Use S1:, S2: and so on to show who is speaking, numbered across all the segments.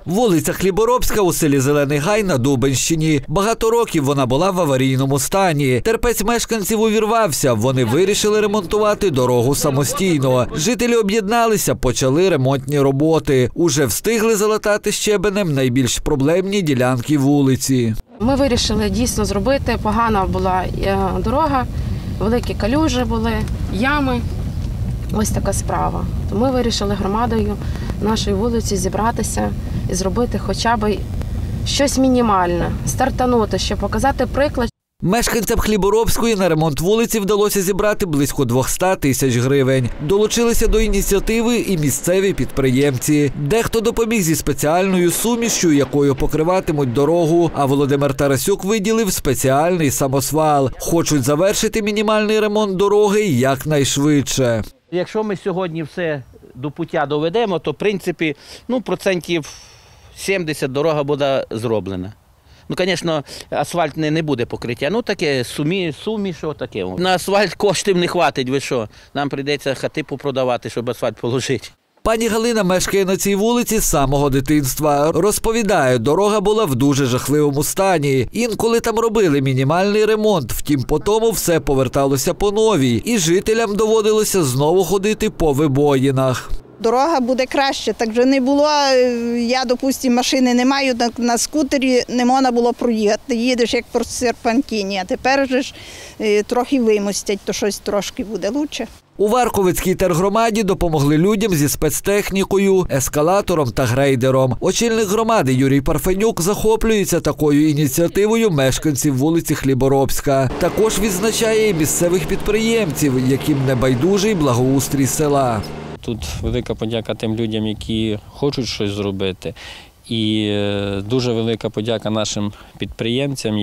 S1: Вулиця Хліборобська у селі Зелений Гай на Дубенщині. Багато років вона була в аварійному стані. Терпець мешканців увірвався. Вони вирішили ремонтувати дорогу самостійно. Жителі об'єдналися, почали ремонтні роботи. Уже встигли залатати щебенем найбільш проблемні ділянки вулиці.
S2: Ми вирішили дійсно зробити. Погана була дорога, великі калюжі були, ями. Ось така справа. То ми вирішили громадою нашої вулиці зібратися і зробити хоча б щось мінімальне, стартанути, щоб показати приклад.
S1: Мешканцям Хліборобської на ремонт вулиці вдалося зібрати близько 200 тисяч гривень. Долучилися до ініціативи і місцеві підприємці. Дехто допоміг зі спеціальною сумішю, якою покриватимуть дорогу, а Володимир Тарасюк виділив спеціальний самосвал. Хочуть завершити мінімальний ремонт дороги якнайшвидше.
S3: Якщо ми сьогодні все до пуття доведемо, то, в принципі, процентів 70 дорога буде зроблена. Звісно, асфальт не буде покриття, таке суміш, таке. На асфальт коштів не хватить, ви що? Нам прийдеться хати попродавати, щоб асфальт положити.
S1: Пані Галина мешкає на цій вулиці з самого дитинства. Розповідає, дорога була в дуже жахливому стані. Інколи там робили мінімальний ремонт, втім потому все поверталося по новій. І жителям доводилося знову ходити по вибоїнах.
S4: Дорога буде краще, так вже не було, я, допустимо, машини не маю, на скутері не можна було проїхати, їдеш як по серпантині, а тепер же ж трохи вимостять, то щось трошки буде краще.
S1: У Варковицькій тергромаді допомогли людям зі спецтехнікою, ескалатором та грейдером. Очільник громади Юрій Парфенюк захоплюється такою ініціативою мешканців вулиці Хліборобська. Також відзначає і місцевих підприємців, яким не байдужий благоустрій села.
S5: Тут велика подяка тим людям, які хочуть щось зробити. І дуже велика подяка нашим підприємцям,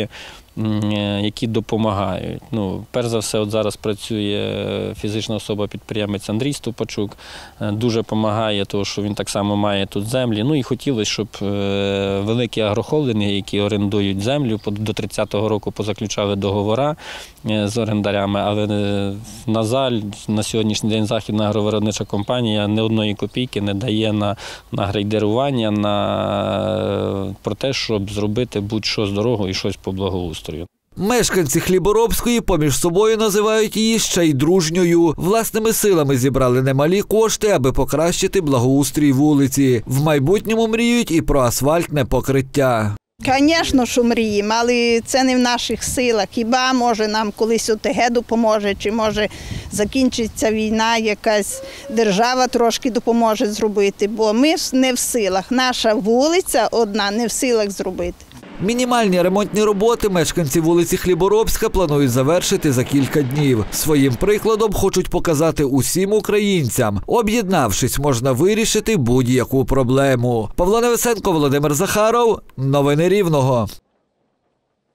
S5: які допомагають. Перш за все, от зараз працює фізична особа-підприємець Андрій Ступачук, дуже допомагає, тому що він так само має тут землі. І хотілося, щоб великі агрохолдинги, які орендують землю, до 30-го року позаключали договори з орендарями, але, на жаль, на сьогоднішній день Західна агровиробнича компанія ні одної копійки не дає на грейдерування, про те, щоб зробити будь-що з дорогою і щось по благоустрою.
S1: Мешканці Хліборобської поміж собою називають її ще й дружньою. Власними силами зібрали немалі кошти, аби покращити благоустрій вулиці. В майбутньому мріють і про асфальтне покриття.
S4: Звісно, що мріємо, але це не в наших силах. Хіба, може, нам колись ОТГ допоможе, чи, може, закінчиться війна, якась держава трошки допоможе зробити, бо ми не в силах. Наша вулиця одна не в силах зробити.
S1: Мінімальні ремонтні роботи мешканці вулиці Хліборобська планують завершити за кілька днів. Своїм прикладом хочуть показати усім українцям. Об'єднавшись, можна вирішити будь-яку проблему. Павло Невесенко, Володимир Захаров. Новини Рівного.